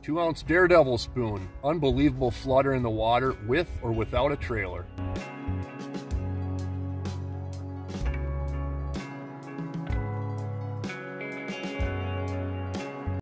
2-ounce Daredevle spoon. Unbelievable flutter in the water with or without a trailer.